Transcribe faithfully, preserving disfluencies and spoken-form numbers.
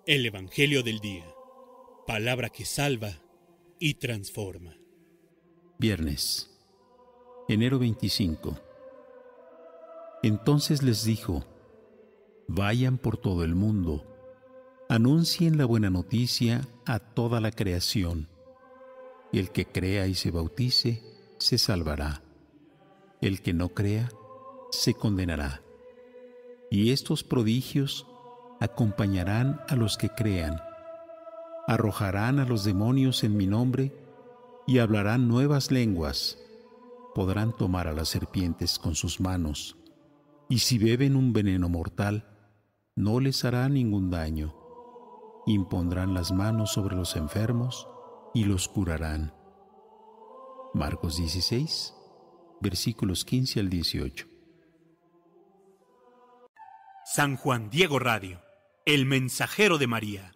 El Evangelio del Día. Palabra que salva y transforma. Viernes, enero veinticinco. Entonces les dijo: vayan por todo el mundo, anuncien la buena noticia a toda la creación. El que crea y se bautice, se salvará. El que no crea, se condenará. Y estos prodigios acompañarán a los que crean. Arrojarán a los demonios en mi nombre y hablarán nuevas lenguas. Podrán tomar a las serpientes con sus manos, y si beben un veneno mortal, no les hará ningún daño. Impondrán las manos sobre los enfermos y los curarán. Marcos dieciséis, versículos quince al dieciocho. San Juan Diego Radio, el mensajero de María.